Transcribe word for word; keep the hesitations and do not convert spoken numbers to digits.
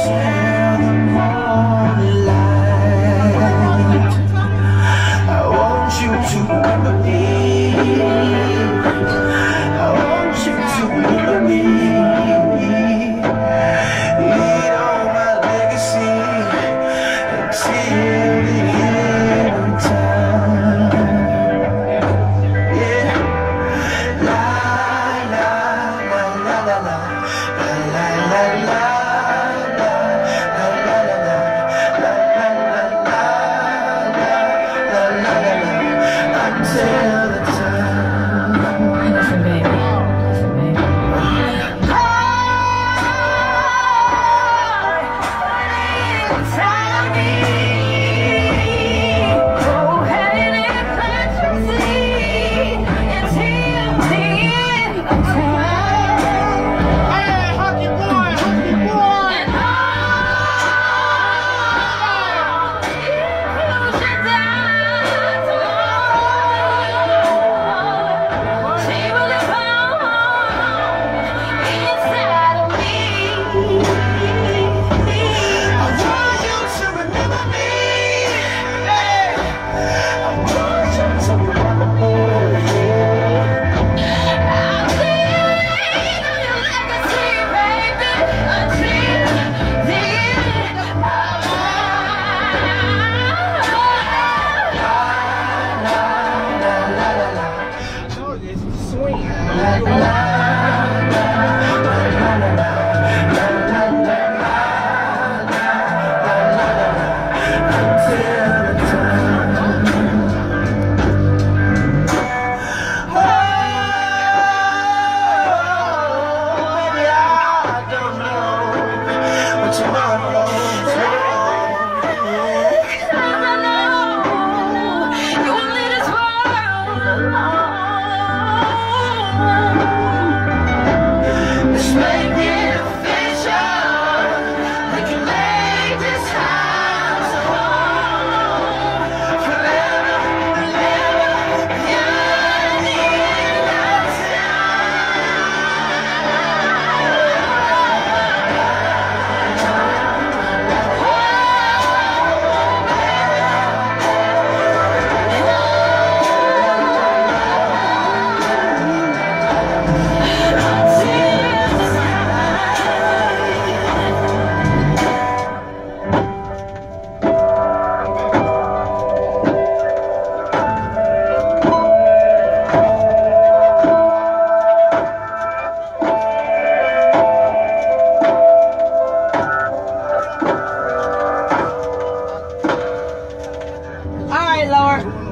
Until the morning light, I want you to remember me. I want you to remember me. Lead on my legacy until the end of time. Yeah. La la la la la la la la la la. Lower.